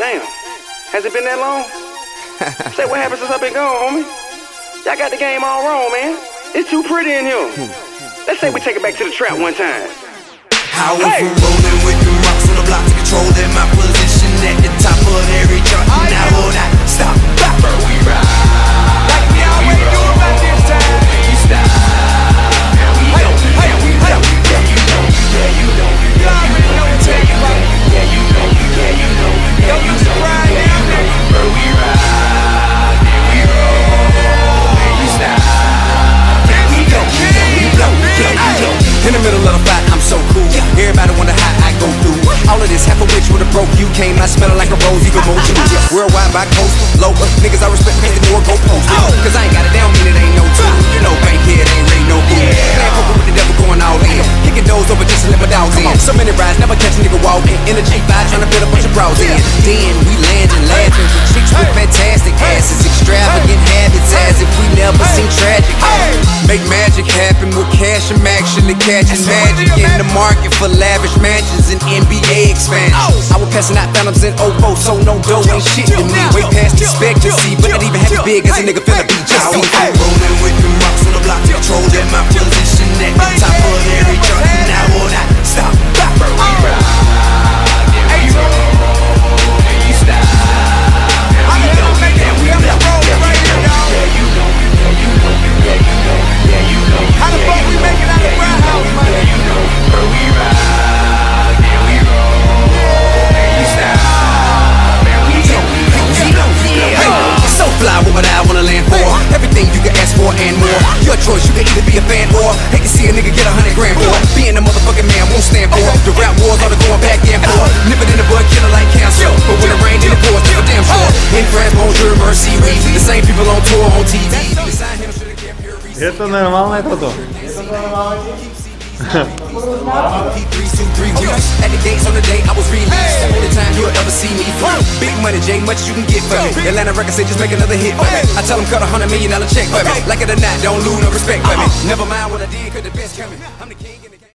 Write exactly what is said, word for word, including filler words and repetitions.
Damn. Has it been that long? Say, what happened since I've been gone, homie? Y'all got the game all wrong, man. It's too pretty in here. Let's say we take it back to the trap one time. I went from rolling with the rocks on the block to controlling my position at the top of every chart. Now will not stop. Bro, we ride. Like we always do about this time. You stop. We Hey, don't. hey, Yeah, we hey. know. Yeah, you know. Yeah, you know. You already know what Yeah, you know. Yeah, you know. Yeah, you know. Yeah, Don't you you know. surprise Yeah, you know. Bro, we ride. Yeah, we roll. And you stop. Yeah, we go. Yeah, we blow. Yeah, we go. In the middle of the fight, I'm so cool. Everybody wonder how I go through all of this. Half of which would've broke you. Came out smelling like a rose, even more juice. Worldwide by coast, lower niggas I respect because they more go post. Cause I ain't got it down, mean it ain't no two. You know, bank here, it ain't rain no food. Playing poker with the devil, going all in. Kicking doors over just to let my dogs in. So many rides, never catch a nigga walking. In a G five, trying to fit a bunch of bras in. Then we landing, laughing. Chicks with fantastic asses, extravagant habits, as if we never seen tragic. Make magic happen with cash, I'm actually catching magic in the market for lavish mansions and N B A expansions. I was passing out phantoms in oh four, so no dough ain't shit to me. Way past expectancy, but not even half as big as a nigga finna be. Just see rolling with the rocks on the block, controlling my position at the top of every chart. Now will not stop. Bro, we ride. Yeah, we roll. And you stop. I'm gonna make it. We have to roll right here, dog. Yeah, you know. Yeah, you know. Yeah, you know. Yeah, you know. How the fuck we make it out of the brown house, man? Yeah, you know. Bro, we ride. Yeah, we roll. And you stop. Man, we go. We go. Yeah. So fly, what would I wanna land for? Everything you can ask for and more. Your choice, you can either be a fan or hate to see a nigga get a hundred grand for being a motherfucking man won't stand for. The rap wars are the going back and forth. Nip it in the bud, killer like cancer. But when it rain in the pours, never damn sure. In France, bonjour, mercy, we the same people on tour on T V. Это нормально, это то. At the gates on the day I was released. Only time you'll ever see me free. Big money, J, much you can get for me. Atlanta records say just make another hit for me. I tell them cut a hundred million dollar check for me. Like it or not, don't lose no respect for me. Never mind what I did, cause the best coming. I'm the king.